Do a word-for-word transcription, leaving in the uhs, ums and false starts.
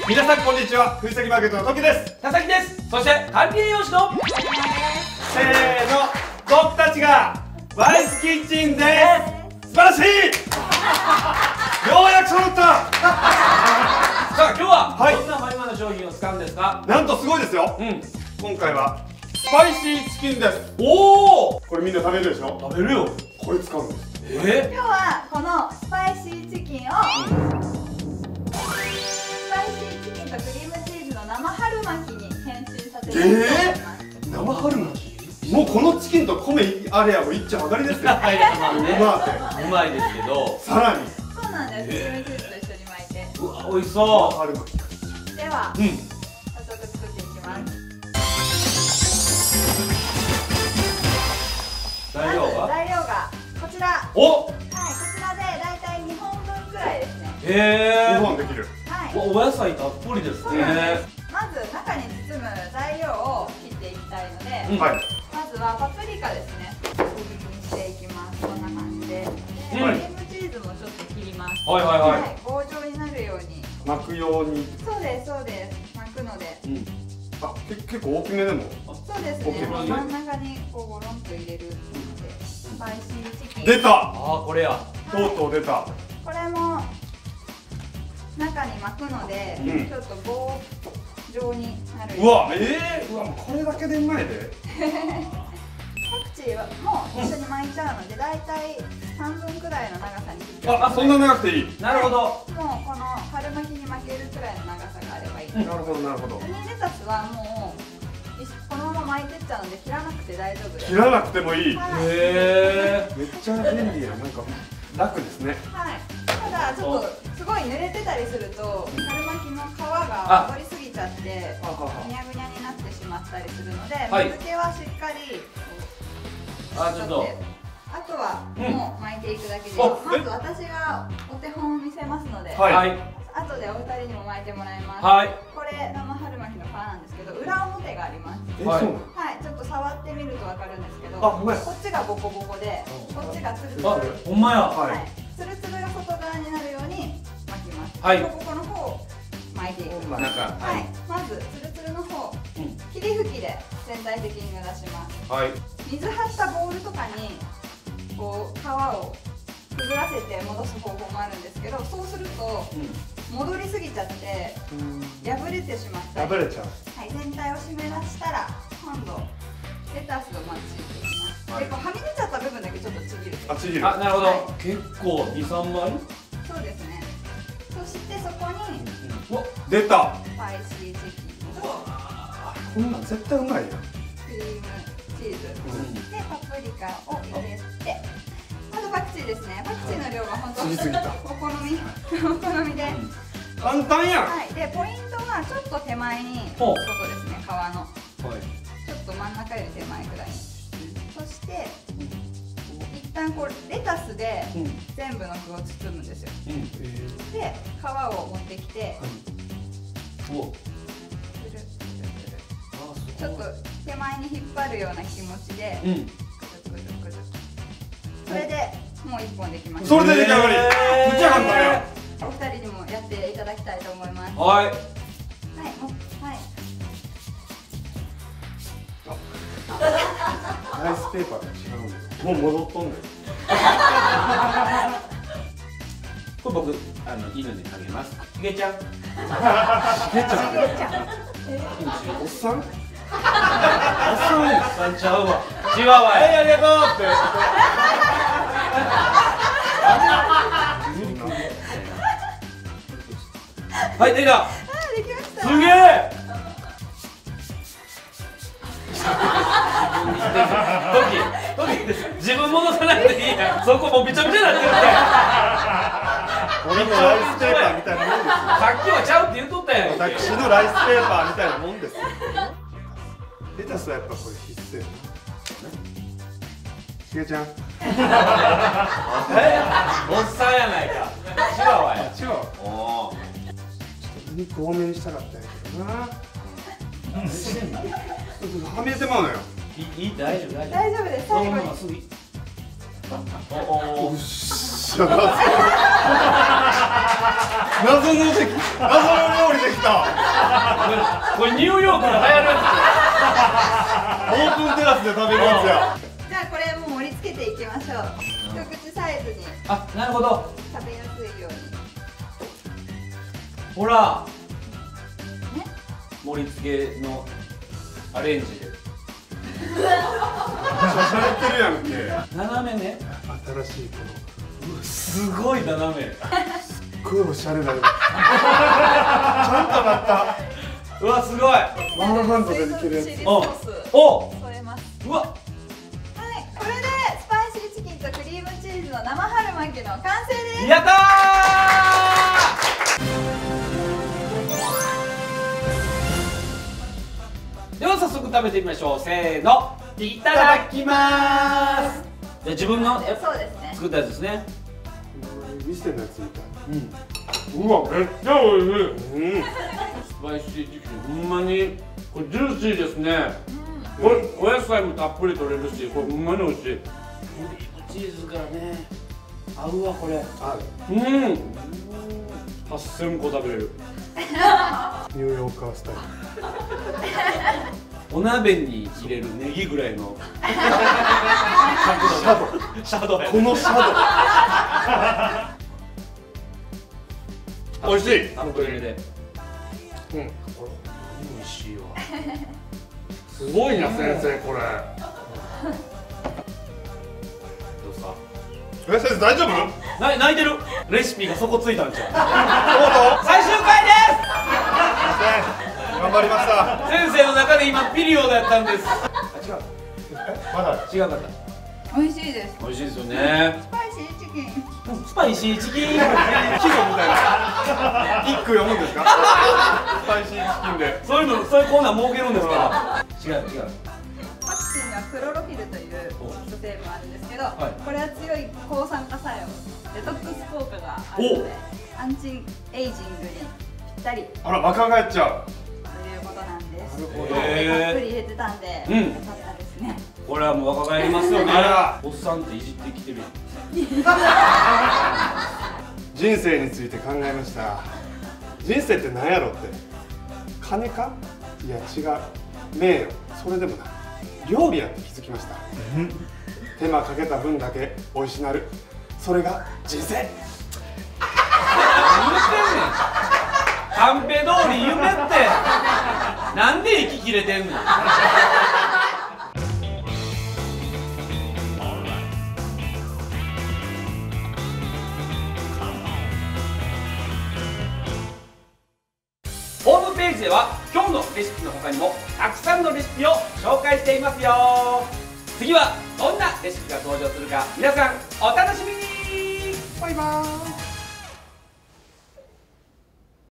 皆さんこんにちは、藤崎マーケットの時です。 佐々木です。そして管理栄養士のせーの、僕たちがワイスキッチンです。素晴らしい。ようやく揃った。 さあ今日は、 はい、 どんなファミマの商品を使うんですか？ なんとすごいですよ。うん、今回はスパイシーチキンです。 おお、 これみんな食べるでしょ。 食べるよ。 これ使うんです。 えー、 今日はこのスパイシーチキンを、うん、スパイシーチキンとクリームチーズの生春巻きに変身させていただきます。 えー、生春巻き？もうこのチキンと米あれやもういっちゃ上がりですよ。 はい、まあね、 うまい。うまいですけど、 さらに。 そうなんです。クリームチーズと一緒に巻いて。 うわ、美味しそう。 春巻き。 では、うん、早速作っていきます。 材料が？ 材料がこちら。 お。 はい、こちらでだいたいにほんぶんくらいですね。 へえ。 にほんできる。 はい。 お野菜たっぷりですね。 まず中に包む材料を切っていきたいので、 うん、はい。 まずはパプリカですね。細切りにしていきます。こんな感じで。で、クリームチーズもちょっと切ります。 はいはいはい。はい、 棒状になるように。 巻くように。 そうですそうです。巻くので。うん、 あ、け結構大きめでも。 そうですね。真ん中にこうゴロンと入れるので、スパイシーチキン。 出た。 ああ、これや。 とうとう出た。 これも中に巻くので、うん、ちょっと棒状になる。 うわ、ええー、うわ、もうこれだけでうまいで。 パクチーはもう一緒に巻いちゃうので、だいたい半分くらいの長さに切って。 あ、そんな長くていい。 なるほど。 もうこの春巻きに巻けるくらいの長さがあればいい。 なるほどなるほど。 ミニレタスはもうこのまま巻いてっちゃうので切らなくて大丈夫です。 切らなくてもいい。へえ。 めっちゃ便利や。なんか楽ですね。 はい。ただちょっとすごい濡れてたりすると春巻きの皮が戻りすぎちゃってぐにゃぐにゃになってしまったりするので、水気はしっかり。 あ、ちょっと。 あとはもう巻いていくだけです。まず私がお手本を見せますので、 はい。 後でお二人にも巻いてもらいます。 はい。 これ生春巻きの皮なんですけど、裏表があります。 はい。 はい、ちょっと触ってみるとわかるんですけど、 あ、ほんまや。 こっちがボコボコで、こっちがツルツル。 あ、ほんまや。 はい。ツルツルが外側になるように巻きます。 はい。 ボコボコの方を巻いていきます。 なんか、 はい。まずツルツルの方、霧吹きで全体的に濡らします。はい。水張ったボウルとかにこう皮をくぐらせて戻す方法もあるんですけど、そうすると戻りすぎちゃって破れてしまったり、 破れちゃう。 はい、全体を湿らしたら今度レタスをまずついていきます。はい、でこうはみ出ちゃった部分だけちょっとちぎる。 あ、ちぎる。 あ、なるほど。はい、結構に、さんまい。 そうですね。そしてそこに出たスパイシーチキンとこんなん絶対うまいやん。 クリームチーズ、うん、でパプリカを入れて、あとパクチーですね。パクチーの量は本当お好みお好みで簡単やん。 はい。でポイントはちょっと手前に外ですね。皮の、はい、ちょっと真ん中より手前くらいに。そして一旦こうレタスで全部の具を包むんですよ。うん、で皮を持ってきて、うん、おちょっと手前に引っ張るような気持ちで、うん、くるくるくる。それでもう一本できました。 それで出来上がり。めっちゃ簡単や。 お二人にもやっていただきたいと思います。 はい。はい、 もうはい。 ライスペーパーと違うんです。もう戻っとんねん。 これ僕あの犬にあげます。ひげちゃん。ひげちゃん。 ひげちゃん。 おっさん？おっさんちゃうわ。チワワ。はい、ありがとうって。はい、できた。 できました。 すげえ。トキ、自分戻さなくていいや。そこもうびちゃびちゃになってるって。 俺のライスペーパーみたいなもんですよ。 さっきはちゃうって言っとったやん。 私のライスペーパーみたいなもんですよ。レタスはやっぱこれ必須やな。ひげちゃん。 おっさんやないか。チワワや。 チワワ。おお。肉多めにしたかったんやけどな。はみ出てまうのよ。 いい、大丈夫、大丈夫。 大丈夫です。最後に。 おお。っしゃ。謎のでき、謎の料理できた。 これニューヨークで流行るやオープンテラスで食べるやつや。 じゃあこれもう盛り付けていきましょう。一口サイズにつ。あ、なるほど。 食べやすいように。 ほら、 ね、 盛り付けのアレンジで。 しゃれてるやんけ。 斜めね。 新しいこの。 すごい斜め。 すっごいおしゃれだよ。ちゃんとなった。 うわ、すごい。 ワンハンドでできるやつ。 チリソースお、 添えます。 うわ。 はい、これでスパイシーチキンとクリームチーズの生春巻きの完成です。 やったー。では早速食べてみましょう。せーの、いただきまーす。じゃあ自分のそうですね。 作ったやつですね。 見せたやつみたい。 うん。うわ、めっちゃ美味しい。 うん。 スパイシーチキン、ほんまにこれジューシーですね。これお野菜もたっぷり取れるし、これほんまに美味しい。クリームチーズがね、合うわこれ。 あうん。はっせんこ食べれる。 ニューヨーカースタイル。 お鍋に入れるネギぐらいのシャドウ。 シャドウや。 このシャドウ。美味しい。 たっぷり入れて。 うん。これ美味しいわ。すごいな先生これ。 どうですか。 え、先生大丈夫？ な泣いてる。レシピが底ついたんちゃとうとう。 う。最終回です。 頑張りました。 先生の中で今ピリオドやったんです。あ、違う。 え、まだ違うかった。 美味しいです。 美味しいですよね。 スパイシーチキン。 スパイシーチキン。 キゾみたいな。一句読むんですか？スパイシーチキンで。 そういうの、そういうコーナー設けるんですか。違う違う。 パクチーにはクロロフィルという基礎成分あるんですけど、 はいこれは強い抗酸化作用、デトックス効果があるので、アンチエイジングにぴったりあら、若返っちゃう。 ということなんです。 なるほどたっへぷり入れてたんで、 うんよかったですね。 これはもう若返りますよね。 あらおっさんっていじってきてる。 人生について考えました。人生って何やろって。金か？いや違う。名誉。それでもない。料理やって気づきました。手間かけた分だけ美味しなる。それが人生。 言ってんねん。カンペ通り夢って。なんで息切れてんの。ホームページでは今日のレシピの他にもたくさんのレシピを紹介していますよ。次はどんなレシピが登場するか皆さんお楽しみに。 バイバーイ。